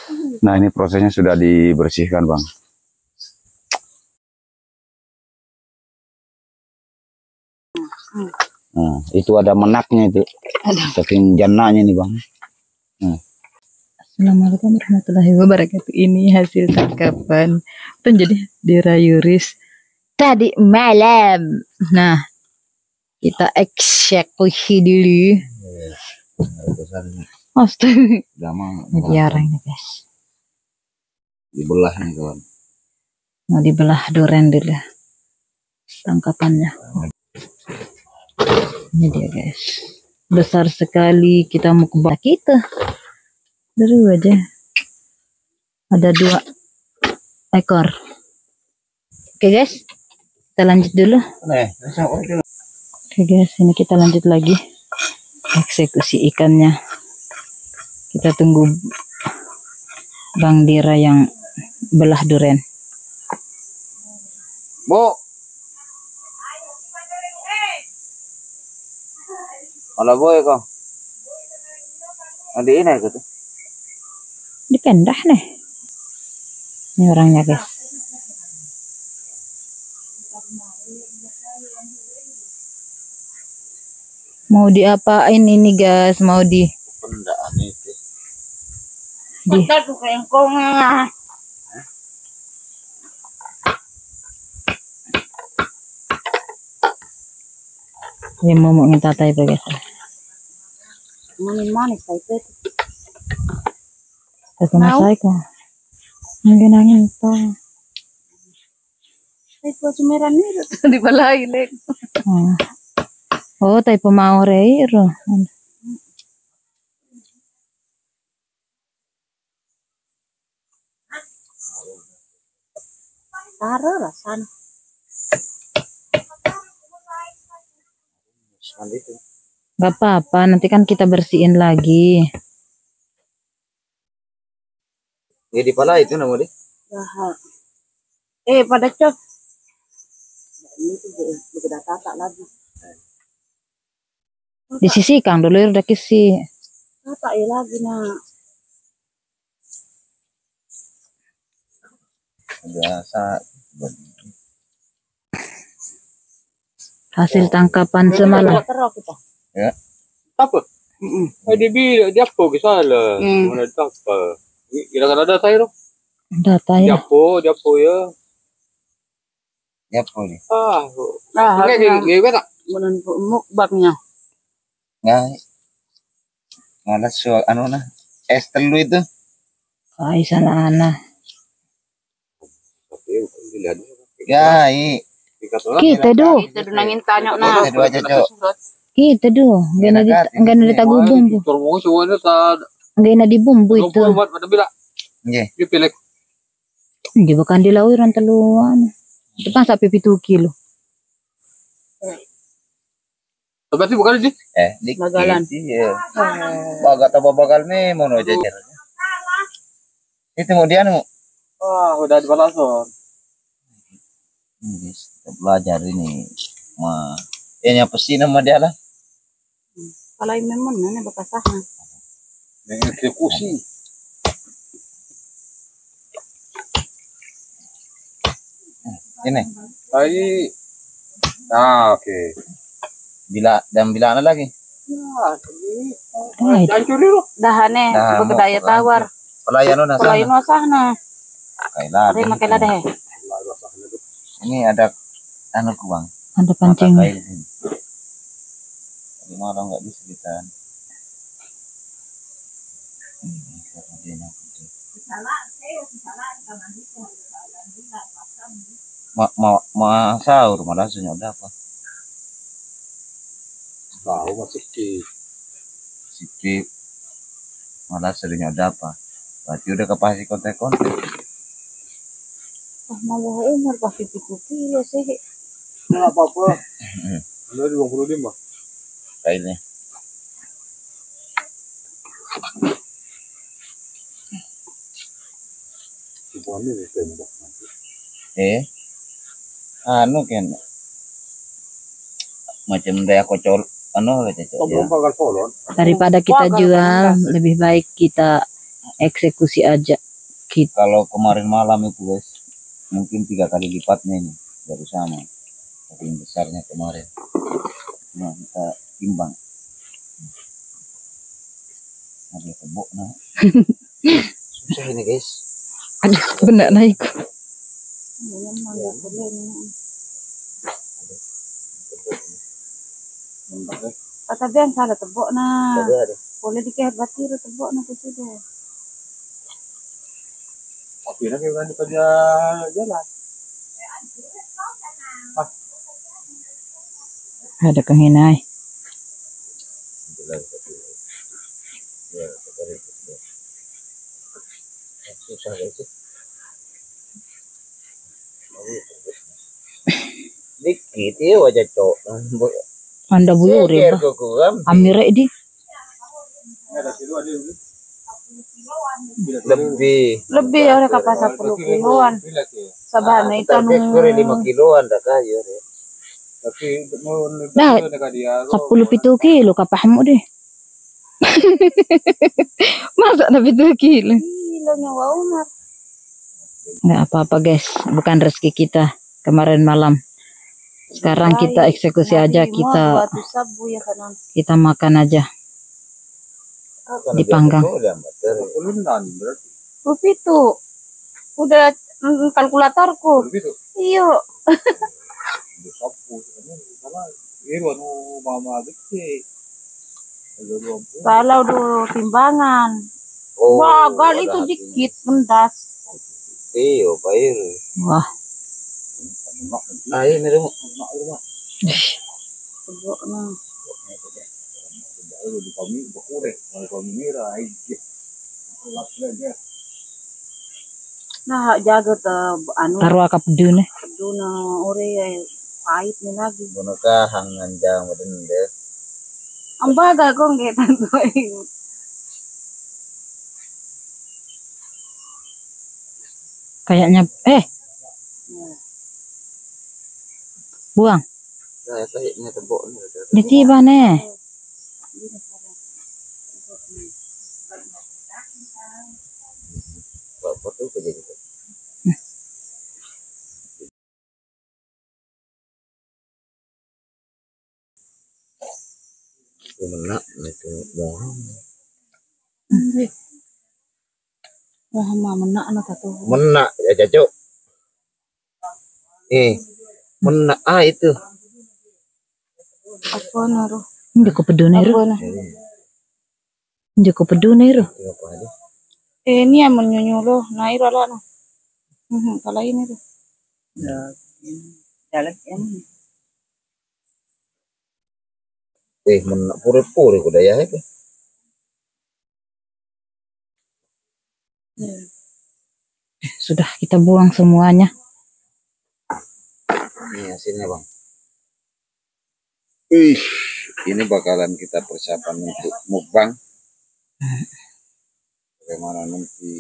Nah, ini prosesnya sudah dibersihkan, Bang. Nah, itu ada menaknya itu. Saking janaknya nih, Bang. Nah. Assalamualaikum warahmatullahi wabarakatuh. Ini hasil tangkapan penjadi dirayuris tadi malam. Nah, kita eksekusi dulu. Astaga. Diarangnya, guys. Dibelah nih, kawan. Mau dibelah duren dulu tangkapannya. Ini dia, guys. Besar sekali. Kita mau ke kita. Dulu aja. Ada 2 ekor. Oke, guys. Kita lanjut dulu. Oke, guys. Ini kita lanjut lagi. Eksekusi ikannya. Kita tunggu Bang Dira yang belah duren. Bu. Kalau boy kok. Ada ini gitu. Dipendah nih. Ini orangnya, guys. Mau diapain ini, guys? Mau di Pendaan itu. Ini mau minta tayo, guys. Manis-manis tayo. Tapos masay ko. Ang ginangin ito. Ay po sumeran nito. Di ba lahilig? Oh, tayo pumaorero. Taro rasan. Gak apa-apa, nanti kan kita bersihin lagi. Ya di pala itu namanya. Pada cok. Ini tuh udah tata lagi. Disisihkan dulu udah kisi. Tata ya lagi nak. Biasa. Hasil tangkapan semalam. Ya. Apa? Dia bilang dia apa salah. Mana apa? Kira-kira ada tayo. Data ya. Dia apa ya? Ya apa nih? Gimana? Munan mukbangnya. Nggak soal anu nah. Es telu itu. Ay, sana ana. Ya, Kita do. Kita nangin tanya na. Itu aja, Cok. Kita do. Enggak na ditago bumbu. Turmo ko siya sa Enggak na di bumbu itu. pada bila. Nggih. Dia pilih. Hindi bukan dilawuran taluan. Itu kan sampai 7 kilo. Berarti bukan sih? Di Bagalan. Iya. Bagat apa bagal nih mau jajar. Itu mau dia nu. Udah di balason. Kita belajar ini. Ya nyapa sih nama dia lah. Kalau memang nana bakasahan. Dengan eksekusi. Ini. Oke. Bila ana lagi. Hancur dulu. Dahane, berdaya tawar. Pelayan na Pelayan sana. wasahna. Kailan. Terima kasih deh. Ini ada anu ku Bang. Ada pancingnya. Jadi malah nggak bisa kita. Sahur malah sudah apa? Tahu masih Sikit malah seringnya ada apa? Berarti udah kepasi kontek-kontek. Mau umur pasti 7 kilo sih. Nggak apa-apa. Udah 25. Kayaknya. Anu kan macam daya kocol anu ya. Daripada kita jual, lebih baik kita eksekusi aja kita. Kalau kemarin malam itu guys, mungkin 3 kali lipatnya ini baru sama. Tapi besarnya kemarin. Nah, kita timbang. Ada tebok nah. Susah ini guys. Aduh, benar naik. Tapi yang salah tebok na. Ada. Boleh dikehat batir tebok na po sudah. Tapi na kayo ganito pa jalan. Ada kehinai. Susah guys. Dikit ya wajah cok. Anda buyur ya, Amire di. Lebih Lebih orang kapal 10 kiloan. Sabana itu tapi kurang 5 kiloan dah kayu ya. Tapi Dah, 10 kilo kapahmu deh. Masa na 7 kilo? kilonya Umar. Nggak apa-apa guys, bukan rezeki kita kemarin malam. Sekarang kita eksekusi aja, kita makan aja. Dipanggang. Rupi itu udah kalkulatorku. Iya. Kalau udah timbangan. Wah, gal itu dikit mendas. Iyo, pair. Wah, Ayo nih rumah. Nah, jaga anu taruh akap dune. duna ore pahit nih lagi. Gunukah hangan jang modern deh. Ambaga kong kayak tanto. Kayaknya buang. Saya kayaknya tebok nih. Ditiba nih. Apa tuh kejadian? Menak itu mohon. Wah, menak anak tuh. Menak ya cacok. Menak itu. Apa naruh? Joko pedunero. Apa nah? Joko pedunero. Ini yang menyunyuh nah itu lah nah. Kalau ini tuh. Jalan yang Menak pura-pura kuda ya itu. Sudah kita buang semuanya. Ini hasilnya bang. Ini bakalan kita persiapan untuk mukbang. Bagaimana nanti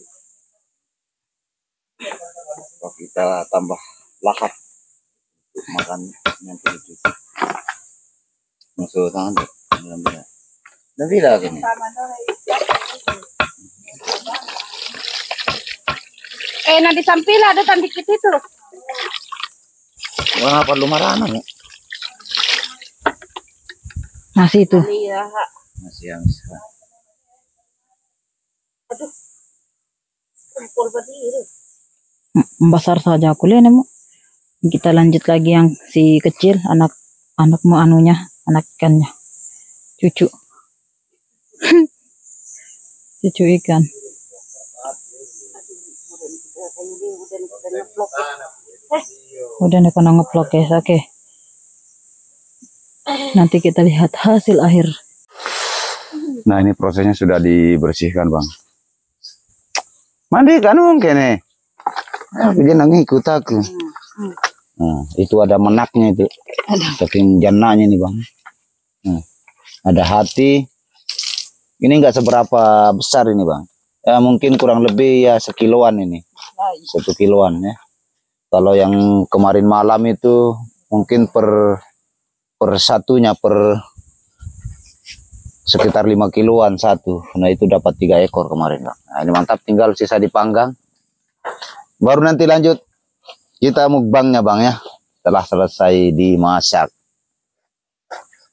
kalau kita tambah lahap untuk makan nanti itu. Masuk tangan tuh. Nanti lah gini. nanti sampil ada dikit itu. Wah, perlu marana ya? Nasi itu. Iya. Masih yang Aduh. Kumpul berdiri. Besar saja aku lihat nemu. Kita lanjut lagi yang si kecil, anakmu anunya, anak ikannya. Cucu. Cucu ikan. Udah nih kena ngeplok guys, oke. Nanti kita lihat hasil akhir. Nah ini prosesnya sudah dibersihkan bang. Mandi kan mungkin nih. Dia nangis ikut aku. Nah, itu ada menaknya itu. Saking janaknya nih bang. Nah, ada hati. Ini enggak seberapa besar ini bang. Ya mungkin kurang lebih ya sekiloan ini. 1 kiloan ya. Kalau yang kemarin malam itu mungkin per satunya per sekitar 5 kiloan satu. Nah itu dapat 3 ekor kemarin bang. Nah ini mantap, tinggal sisa dipanggang. Baru nanti lanjut kita mukbangnya bang ya. Setelah selesai dimasak.